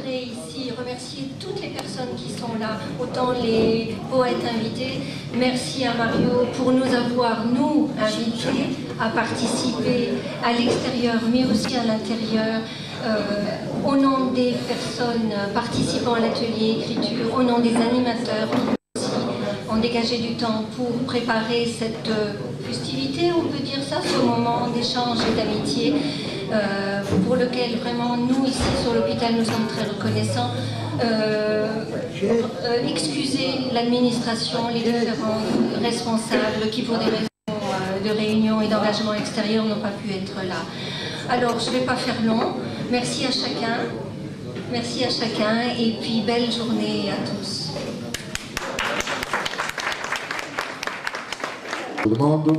voudrais ici remercier toutes les personnes qui sont là, autant les poètes invités. Merci à Mario pour nous avoir, nous, invités à participer à l'extérieur, mais aussi à l'intérieur, au nom des personnes participant à l'atelier écriture, au nom des animateurs qui aussi ont dégagé du temps pour préparer cette festivité, on peut dire ça, ce moment d'échange et d'amitié, pour lequel vraiment nous ici sur l'hôpital nous sommes très reconnaissants. Excusez l'administration, les différents responsables qui pour des raisons de réunion et d'engagement extérieur n'ont pas pu être là. Alors je ne vais pas faire long, merci à chacun et puis belle journée à tous. Tout le monde.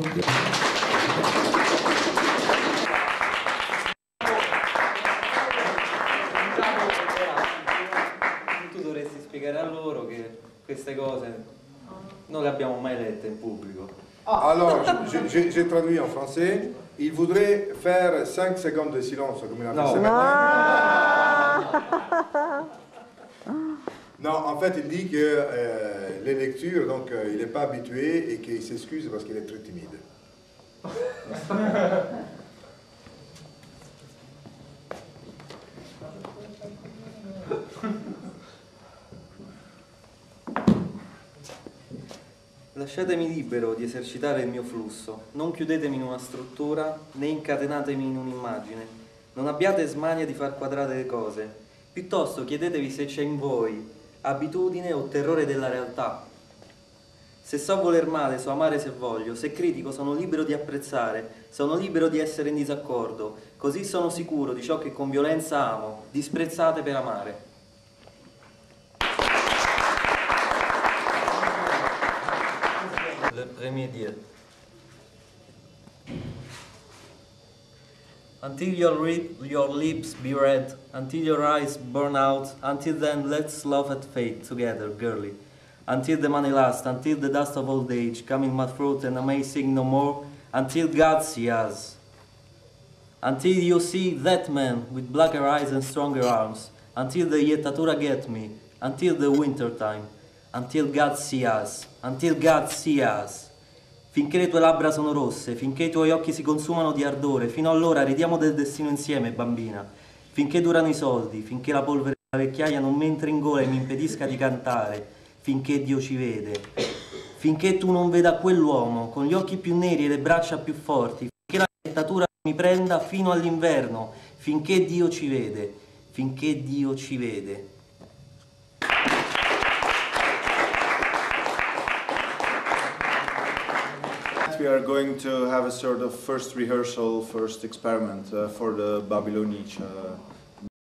Tu dovresti spiegare a loro che queste cose non le abbiamo mai lette in pubblico. Alors, j'ai traduit en français. Il voudrait faire 5 secondes de silence, comme il a fait ce matin. Non, en fait, il dit que les lectures, donc il n'est pas habitué et qu'il s'excuse parce qu'il est très timide. Lasciatemi libero di esercitare il mio flusso, non chiudetemi in una struttura né incatenatemi in un'immagine. Non abbiate smania di far quadrare le cose, piuttosto chiedetevi se c'è in voi abitudine o terrore della realtà. Se so voler male, so amare se voglio, se critico sono libero di apprezzare, sono libero di essere in disaccordo, così sono sicuro di ciò che con violenza amo, disprezzate per amare. Le premier dire. Until your lips be red, until your eyes burn out, until then let's laugh at fate together, girlie. Until the money lasts, until the dust of old age come in my throat and I may sing no more, until God sees us. Until you see that man with blacker eyes and stronger arms, until the jettatura get me, until the winter time, until God sees us, until God sees us. Finché le tue labbra sono rosse, finché i tuoi occhi si consumano di ardore, fino allora ridiamo del destino insieme, bambina. Finché durano i soldi, finché la polvere della vecchiaia non mi entra in gola e mi impedisca di cantare, finché Dio ci vede. Finché tu non veda quell'uomo con gli occhi più neri e le braccia più forti, finché la jettatura mi prenda fino all'inverno, finché Dio ci vede, finché Dio ci vede. We are going to have a sort of first rehearsal, first experiment for the Babylonich